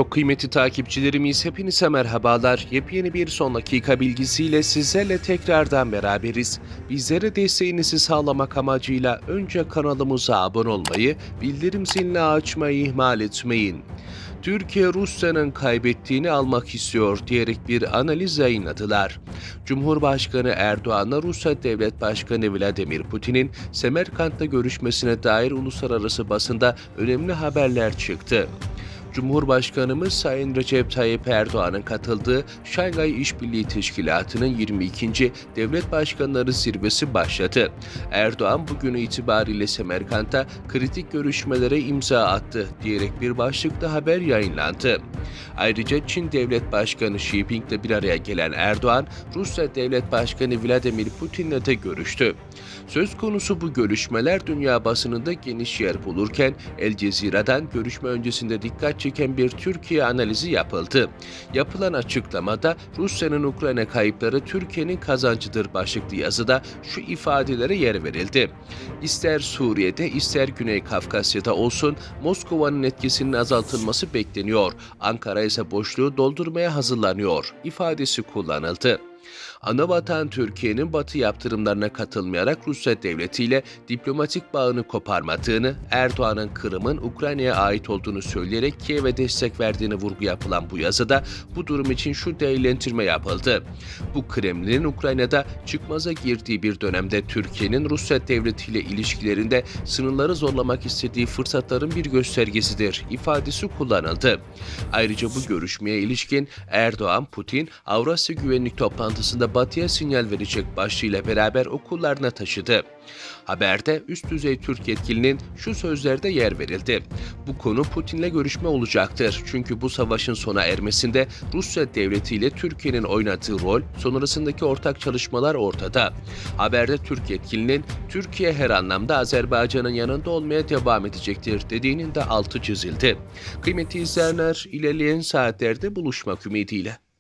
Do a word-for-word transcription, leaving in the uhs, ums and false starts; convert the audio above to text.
Çok kıymetli takipçilerimiz, hepinize merhabalar. Yepyeni bir son dakika bilgisiyle sizlerle tekrardan beraberiz. Bizlere desteğinizi sağlamak amacıyla önce kanalımıza abone olmayı, bildirim zilini açmayı ihmal etmeyin. Türkiye Rusya'nın kaybettiğini almak istiyor diyerek bir analiz yayınladılar. Cumhurbaşkanı Erdoğan'la Rusya Devlet Başkanı Vladimir Putin'in Semerkant'ta görüşmesine dair uluslararası basında önemli haberler çıktı. Cumhurbaşkanımız Sayın Recep Tayyip Erdoğan'ın katıldığı Şangay İşbirliği Teşkilatı'nın yirmi ikinci Devlet Başkanları Zirvesi başladı. Erdoğan bugün itibariyle Semerkant'a kritik görüşmelere imza attı diyerek bir başlıkta haber yayınlandı. Ayrıca Çin Devlet Başkanı Xi Jinping'le bir araya gelen Erdoğan, Rusya Devlet Başkanı Vladimir Putin'le de görüştü. Söz konusu bu görüşmeler dünya basınında geniş yer bulurken El Cezire'den görüşme öncesinde dikkat çeken bir Türkiye analizi yapıldı. Yapılan açıklamada Rusya'nın Ukrayna kayıpları Türkiye'nin kazancıdır başlıklı yazıda şu ifadelere yer verildi. İster Suriye'de ister Güney Kafkasya'da olsun Moskova'nın etkisinin azaltılması bekleniyor. Ankara ise boşluğu doldurmaya hazırlanıyor ifadesi kullanıldı. Anavatan Türkiye'nin Batı yaptırımlarına katılmayarak Rusya devletiyle diplomatik bağını koparmadığını, Erdoğan'ın Kırım'ın Ukrayna'ya ait olduğunu söyleyerek Kiev'e destek verdiğini vurgu yapılan bu yazıda bu durum için şu değerlendirme yapıldı. Bu Kremlin'in Ukrayna'da çıkmaza girdiği bir dönemde Türkiye'nin Rusya devletiyle ilişkilerinde sınırları zorlamak istediği fırsatların bir göstergesidir ifadesi kullanıldı. Ayrıca bu görüşmeye ilişkin Erdoğan, Putin, Avrasya Güvenlik Toplantısı'nda Batı'ya sinyal verecek başlığıyla beraber okullarına taşıdı. Haberde üst düzey Türk yetkilinin şu sözlerde yer verildi. Bu konu Putin'le görüşme olacaktır. Çünkü bu savaşın sona ermesinde Rusya devletiyle Türkiye'nin oynadığı rol, sonrasındaki ortak çalışmalar ortada. Haberde Türk yetkilinin Türkiye her anlamda Azerbaycan'ın yanında olmaya devam edecektir dediğinin de altı çizildi. Kıymetli izleyenler, ilerleyen saatlerde buluşmak ümidiyle.